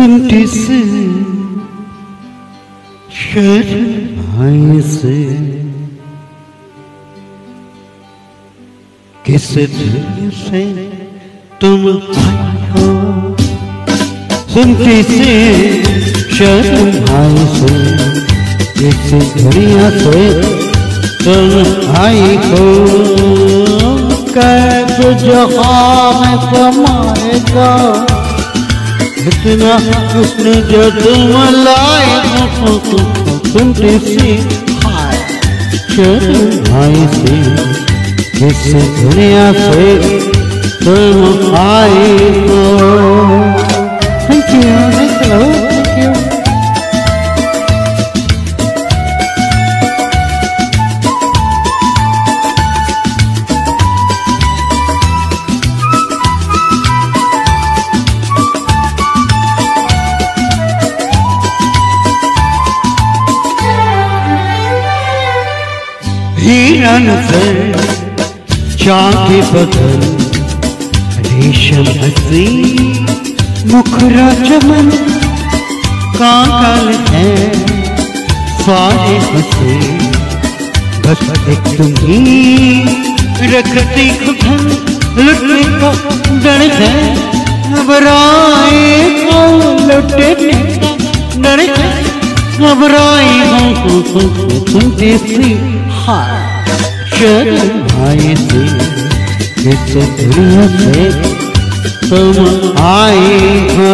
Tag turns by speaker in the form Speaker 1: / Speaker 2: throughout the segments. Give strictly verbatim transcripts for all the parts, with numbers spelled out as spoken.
Speaker 1: सिमटी से शर्माए से किस दिल से तुम आए हो, सिमटी से शर्माए से किस दुनिया से तुम आई हो। कैद जहाँ में समाएगा इतना उसने जो तुम लाए हो, सिमटी से शर्माए से किस दुनिया से तुम आए हो। Thank you, thank you, thank you. हीरा नजर चांदी बदन रेशम हसी मुखरा चमन काकल है सारे हंसे बस एक तुम ही रखती खुदन लुटने का डर है, घबराए को लुटने का डर है, घबराई हो तुम जैसी शर्माए से किस दुनिया से तुम आए हो।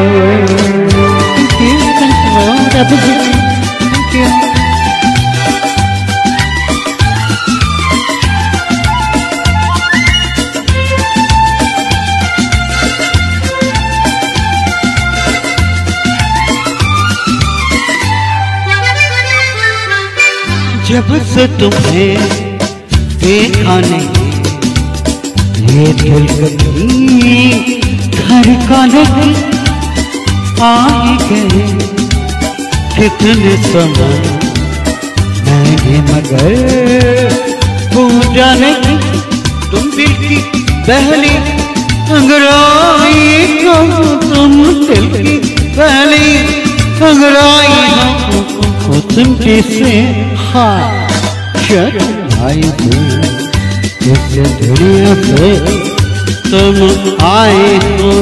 Speaker 1: Thank you, thank you, thank you। जब से तुम्हें देखा नहीं ये दिल कभी घर का नहीं आ गए कितने समय मैंने मगर पूजा नहीं तुम दिल की पहली अंगड़ाई को, तुम दिल की पहली अंगड़ाई हो, तुम कैसे शर्माए से किस दुनिया से तुम आए हो।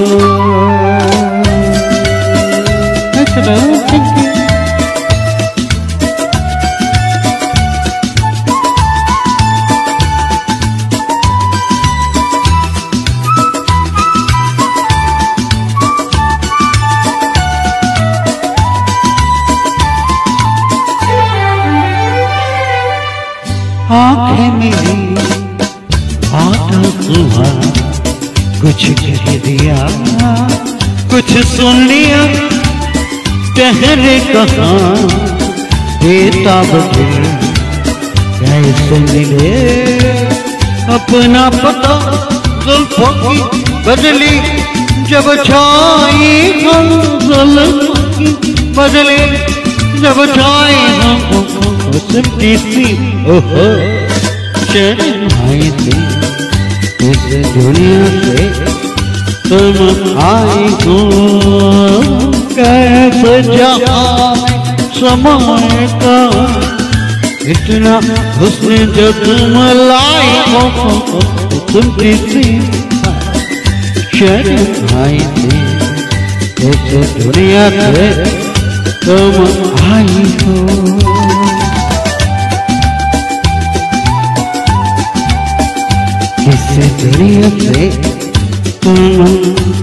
Speaker 1: आँखें मेरी आता हुआ कुछ कह दिया कुछ सुन लिया, ठहरे कहाँ बेताब दिल कैसे मिले अपना पता जुल्फों की बदली जब छाई हम जुल्फों की बदली जब छाई हम सिमटी सी ओहो शर्माए से किस दुनिया से तुम आए हो। कैसे जहाँ समय का इतना हुस्न जो तुम लाए हो, सिमटी सी शर्माए से किस दुनिया से तुम आए हो। किस दुनिया से तुम